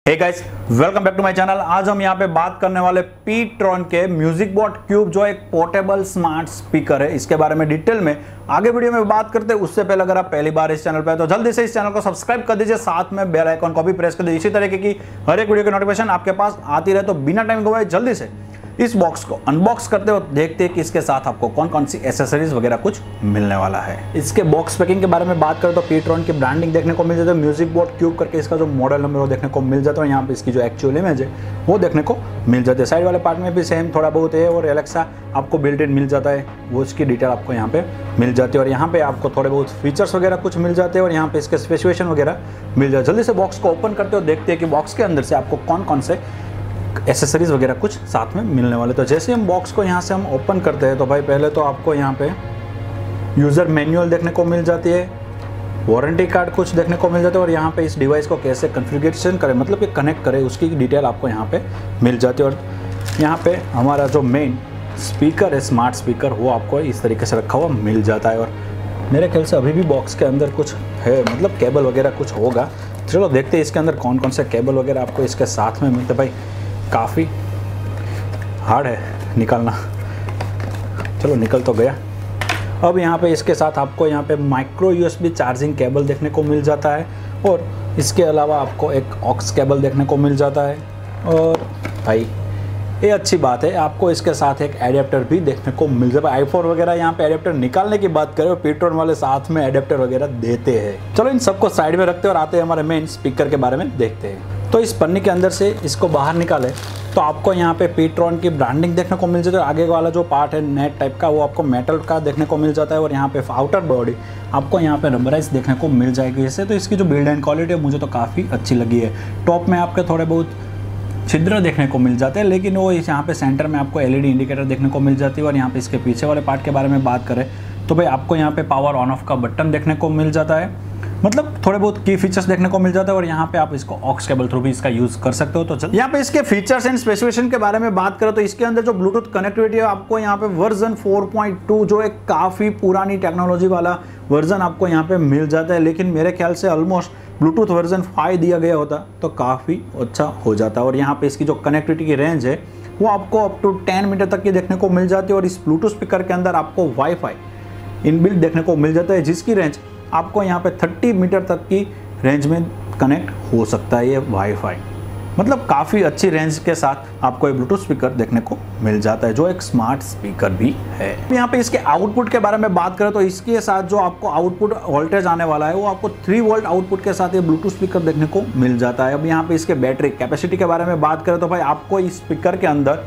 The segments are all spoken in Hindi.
Hey guys, welcome back to my channel. आज हम यहाँ पे बात करने वाले पीट्रॉन के म्यूजिक बोर्ड क्यूब, जो एक पोर्टेबल स्मार्ट स्पीकर है, इसके बारे में डिटेल में आगे वीडियो में बात करते हैं। उससे पहले अगर आप पहली बार इस चैनल पे हैं तो जल्दी से इस चैनल को सब्सक्राइब कर दीजिए, साथ में बेल आइकन को भी प्रेस कर दीजिए। इसी तरीके की हर एक वीडियो की नोटिफिकेशन आपके पास आती रहे। तो बिना टाइम गवाए जल्दी से इस बॉक्स को अनबॉक्स करते हो, देखते हैं कि इसके साथ आपको कौन कौन सी एसेसरीज वगैरह कुछ मिलने वाला है। इसके बॉक्स पैकिंग के बारे में बात करें तो पीट्रॉन की ब्रांडिंग देखने को मिल जाती है, म्यूजिक बोर्ड क्यूब करके इसका जो मॉडल नंबर वो देखने को मिल जाता है। यहाँ पे इसकी जो एक्चुअल इमेज है वो देखने को मिल जाती है। साइड वाले पार्ट में भी सेम थोड़ा बहुत है, और एलेक्सा आपको बिल्ट इन मिल जाता है, वो इसकी डिटेल आपको यहाँ पे मिल जाती है। और यहाँ पे आपको थोड़े बहुत फीचर्स वगैरह कुछ मिल जाते हैं, और यहाँ पे इसके स्पेसिफिकेशन वगैरह मिल जाते हैं। जल्दी से बॉक्स को ओपन करते हो, देखते हैं कि बॉक्स के अंदर से आपको कौन कौन से एसेसरीज वगैरह कुछ साथ में मिलने वाले। तो जैसे हम बॉक्स को यहाँ से हम ओपन करते हैं तो भाई पहले तो आपको यहाँ पे यूज़र मैनुअल देखने को मिल जाती है, वारंटी कार्ड कुछ देखने को मिल जाता है, और यहाँ पे इस डिवाइस को कैसे कॉन्फ़िगरेशन करें, मतलब कि कनेक्ट करें, उसकी डिटेल आपको यहाँ पे मिल जाती है। और यहाँ पे हमारा जो मेन स्पीकर है, स्मार्ट स्पीकर, वो आपको इस तरीके से रखा हुआ मिल जाता है। और मेरे ख्याल से अभी भी बॉक्स के अंदर कुछ है, मतलब केबल वगैरह कुछ होगा। चलो देखते हैं इसके अंदर कौन कौन से केबल वगैरह आपको इसके साथ में मिलते। भाई काफ़ी हार्ड है निकालना, चलो निकल तो गया। अब यहाँ पे इसके साथ आपको यहाँ पे माइक्रो यूएसबी चार्जिंग केबल देखने को मिल जाता है, और इसके अलावा आपको एक ऑक्स केबल देखने को मिल जाता है। और भाई ये अच्छी बात है, आपको इसके साथ एक एडेप्टर भी देखने को मिल जाता है। आईफोन वगैरह यहाँ पे एडेप्टर निकालने की बात करें, पीट्रॉन वाले साथ में एडेप्टर वगैरह देते हैं। चलो इन सबको साइड में रखते हैं और आते हैं हमारे मेन स्पीकर के बारे में देखते हैं। तो इस पन्नी के अंदर से इसको बाहर निकाले तो आपको यहाँ पे पीट्रॉन की ब्रांडिंग देखने को मिल जाती है। आगे वाला जो पार्ट है नेट टाइप का, वो आपको मेटल का देखने को मिल जाता है, और यहाँ पे आउटर बॉडी आपको यहाँ पे रबराइज देखने को मिल जाएगी। इससे तो इसकी जो बिल्ड एंड क्वालिटी है मुझे तो काफ़ी अच्छी लगी है। टॉप में आपके थोड़े बहुत छिद्र देखने को मिल जाते हैं, लेकिन वो यहाँ पे सेंटर में आपको एलईडी इंडिकेटर देखने को मिल जाती है। और यहाँ पे इसके पीछे वाले पार्ट के बारे में बात करें तो भाई आपको यहाँ पे पावर ऑन ऑफ का बटन देखने को मिल जाता है, मतलब थोड़े बहुत की फीचर्स देखने को मिल जाता है। और यहाँ पे आप इसको ऑक्स केबल थ्रू भी इसका यूज कर सकते हो। तो यहाँ पे इसके फीचर्स एंड स्पेसिफिकेशन के बारे में बात करें तो इसके अंदर जो ब्लूटूथ कनेक्टिविटी है आपको यहाँ पे वर्जन 4.2, जो एक काफ़ी पुरानी टेक्नोलॉजी वाला वर्जन आपको यहाँ पे मिल जाता है। लेकिन मेरे ख्याल से ऑलमोस्ट ब्लूटूथ वर्जन 5 दिया गया होता तो काफ़ी अच्छा हो जाता। और यहाँ पे इसकी जो कनेक्टिविटी की रेंज है वो आपको अप टू 10 मीटर तक की देखने को मिल जाती है। और इस ब्लूटूथ स्पीकर के अंदर आपको वाईफाई इनबिल्ट देखने को मिल जाता है, जिसकी रेंज आपको यहाँ पे 30 मीटर तक की रेंज में कनेक्ट हो सकता है ये वाईफाई, मतलब काफ़ी अच्छी रेंज के साथ आपको ये ब्लूटूथ स्पीकर देखने को मिल जाता है, जो एक स्मार्ट स्पीकर भी है। यहाँ पे इसके आउटपुट के बारे में बात करें तो इसके साथ जो आपको आउटपुट वोल्टेज आने वाला है वो आपको 3 वोल्ट आउटपुट के साथ ये ब्लूटूथ स्पीकर देखने को मिल जाता है। अब यहाँ पे इसके बैटरी कैपेसिटी के बारे में बात करें तो भाई आपको इस स्पीकर के अंदर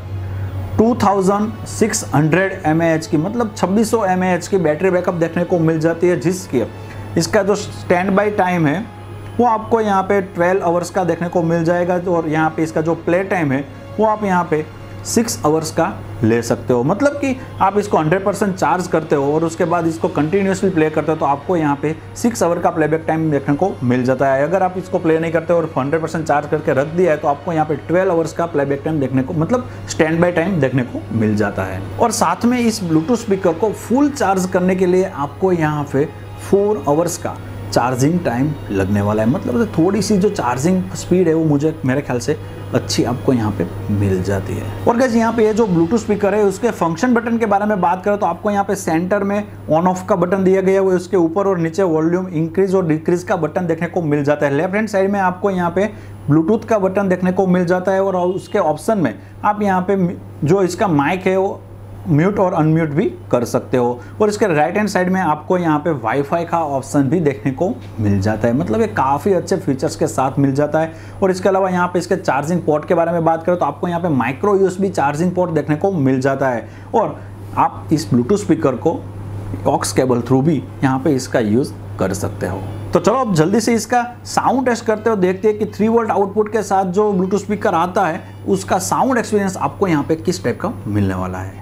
2600 mAh की, मतलब 2600 mAh की बैटरी बैकअप देखने को मिल जाती है, जिसकी इसका जो स्टैंड बाई टाइम है वो आपको यहाँ पे 12 आवर्स का देखने को मिल जाएगा। और यहाँ पे इसका जो प्ले टाइम है वो आप यहाँ पे 6 आवर्स का ले सकते हो, मतलब कि आप इसको 100% चार्ज करते हो और उसके बाद इसको कंटिन्यूसली प्ले करते हो तो आपको यहाँ पे 6 आवर का प्लेबैक टाइम देखने को मिल जाता है। अगर आप इसको प्ले नहीं करते और 100% चार्ज करके रख दिया है तो आपको यहाँ पे 12 आवर्स का प्लेबैक टाइम देखने को, मतलब स्टैंड बाय टाइम देखने को मिल जाता है। और साथ में इस ब्लूटूथ स्पीकर को फुल चार्ज करने के लिए आपको यहाँ पे 4 आवर्स का चार्जिंग टाइम लगने वाला है, मतलब थोड़ी सी जो चार्जिंग स्पीड है वो मुझे मेरे ख्याल से अच्छी आपको यहाँ पे मिल जाती है। और गाइस यहाँ पे ये जो ब्लूटूथ स्पीकर है उसके फंक्शन बटन के बारे में बात करें तो आपको यहाँ पे सेंटर में ऑन ऑफ का बटन दिया गया है, वो उसके ऊपर और नीचे वॉल्यूम इंक्रीज और डिक्रीज का बटन देखने को मिल जाता है। लेफ्ट हैंड साइड में आपको यहाँ पे ब्लूटूथ का बटन देखने को मिल जाता है, और उसके ऑप्शन में आप यहाँ पे जो इसका माइक है वो म्यूट और अनम्यूट भी कर सकते हो। और इसके राइट हैंड साइड में आपको यहाँ पे वाईफाई का ऑप्शन भी देखने को मिल जाता है, मतलब ये काफ़ी अच्छे फीचर्स के साथ मिल जाता है। और इसके अलावा यहाँ पे इसके चार्जिंग पोर्ट के बारे में बात करें तो आपको यहाँ पे माइक्रो यूएसबी चार्जिंग पोर्ट देखने को मिल जाता है, और आप इस ब्लूटूथ स्पीकर को ऑक्स केबल थ्रू भी यहाँ पे इसका यूज़ कर सकते हो। तो चलो अब जल्दी से इसका साउंड टेस्ट करते हो, देखते हैं कि 3 वोल्ट आउटपुट के साथ जो ब्लूटूथ स्पीकर आता है उसका साउंड एक्सपीरियंस आपको यहाँ पे किस टाइप का मिलने वाला है।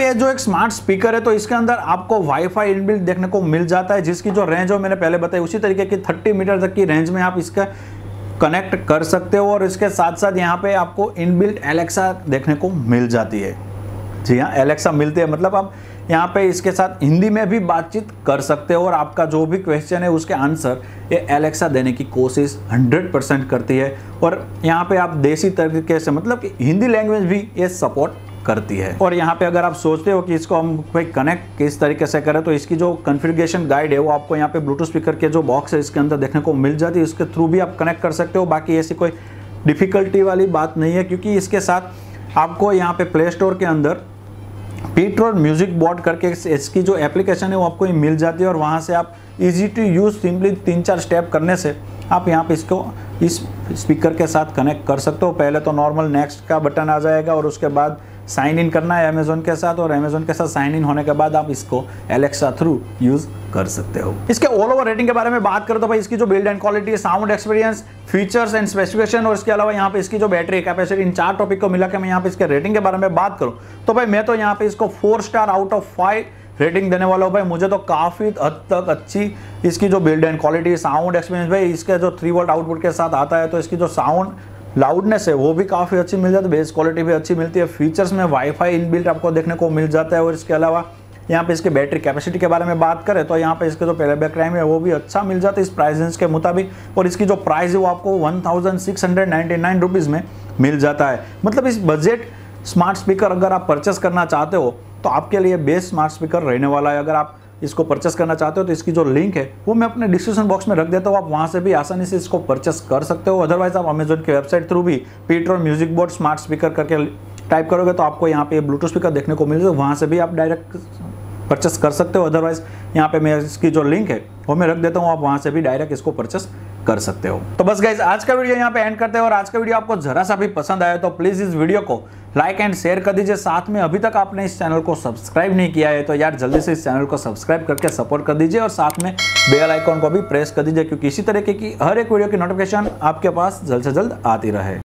ये जो एक स्मार्ट स्पीकर है तो इसके अंदर आपको वाईफाई इनबिल्ट देखने को मिल जाता है, जिसकी जो रेंज हो मैंने पहले बताई उसी तरीके की 30 मीटर तक की रेंज में आप इसका कनेक्ट कर सकते हो। और इसके साथ साथ यहाँ पे आपको इनबिल्ट एलेक्सा देखने को मिल जाती है। जी हाँ, एलेक्सा मिलती है, मतलब आप यहाँ पे इसके साथ हिंदी में भी बातचीत कर सकते हो और आपका जो भी क्वेश्चन है उसके आंसर ये एलेक्सा देने की कोशिश 100% करती है। और यहाँ पे आप देसी तरीके से, मतलब कि हिंदी लैंग्वेज भी ये सपोर्ट करती है। और यहाँ पे अगर आप सोचते हो कि इसको हम भाई कनेक्ट किस तरीके से करें, तो इसकी जो कॉन्फ़िगरेशन गाइड है वो आपको यहाँ पे ब्लूटूथ स्पीकर के जो बॉक्स है इसके अंदर देखने को मिल जाती है। इसके थ्रू भी आप कनेक्ट कर सकते हो। बाकी ऐसी कोई डिफ़िकल्टी वाली बात नहीं है, क्योंकि इसके साथ आपको यहाँ पे प्ले स्टोर के अंदर पीट्रॉन म्यूजिक बोर्ड करके इसकी जो एप्लीकेशन है वो आपको मिल जाती है। और वहाँ से आप easy to use simply 3-4 step करने से आप यहाँ पे इसको इस स्पीकर के साथ कनेक्ट कर सकते हो। पहले तो नॉर्मल नेक्स्ट का बटन आ जाएगा और उसके बाद साइन इन करना है अमेजोन के साथ, और अमेजोन के साथ साइन इन होने के बाद आप इसको एलेक्सा थ्रू यूज़ कर सकते हो। इसके ऑल ओवर रेटिंग के बारे में बात करें तो भाई इसकी जो build and quality, sound experience, features and specification और इसके अलावा यहाँ पे इसकी जो बैटरी कैपेसिटी, इन 4 टॉपिक को मिला के मैं यहाँ पे इसके रेटिंग के बारे में बात करूँ तो भाई मैं तो यहाँ पे इसको 4 स्टार आउट ऑफ 5 रेटिंग देने वाला हूँ। भाई मुझे तो काफ़ी हद तक अच्छी इसकी जो build and quality, sound experience, भाई इसके जो 3 वोल्ट आउटपुट के साथ आता है तो इसकी जो साउंड लाउडनेस है वो भी काफ़ी अच्छी मिल जाती है, बेस क्वालिटी भी अच्छी मिलती है। फीचर्स में वाईफाई इनबिल्ट आपको देखने को मिल जाता है। और इसके अलावा यहाँ पे इसके बैटरी कैपेसिटी के बारे में बात करें तो यहाँ पे इसके जो प्लेबैक टाइम है वो भी अच्छा मिल जाता है इस प्राइस रेंज के मुताबिक। और इसकी जो प्राइस है वो आपको 1699 रुपीज़ में मिल जाता है। मतलब इस बजट स्मार्ट स्पीकर अगर आप परचेस करना चाहते हो तो आपके लिए बेस्ट स्मार्ट स्पीकर रहने वाला है। अगर आप इसको परचेस करना चाहते हो तो इसकी जो लिंक है वो मैं अपने डिस्क्रिप्शन बॉक्स में रख देता हूँ, आप वहाँ से भी आसानी से इसको परचेस कर सकते हो। अदरवाइज आप अमेजोन की वेबसाइट थ्रू भी pTron music board smart speaker करके टाइप करोगे तो आपको यहाँ पे ब्लूटूथ स्पीकर देखने को मिल जाएगा, वहाँ से भी आप डायरेक्ट परचेस कर सकते हो। अदरवाइज यहाँ पे मैं इसकी जो लिंक है वो मैं रख देता हूँ, आप वहाँ से भी डायरेक्ट इसको परचेस कर सकते हो। तो बस गाइस आज का वीडियो यहाँ पे एंड करते हैं। और आज का वीडियो आपको जरा सा भी पसंद आया तो प्लीज इस वीडियो को लाइक एंड शेयर कर दीजिए। साथ में अभी तक आपने इस चैनल को सब्सक्राइब नहीं किया है तो यार जल्दी से इस चैनल को सब्सक्राइब करके सपोर्ट कर दीजिए और साथ में बेल आइकॉन को भी प्रेस कर दीजिए, क्योंकि इसी तरीके की हर एक वीडियो की नोटिफिकेशन आपके पास जल्द से जल्द आती रहे।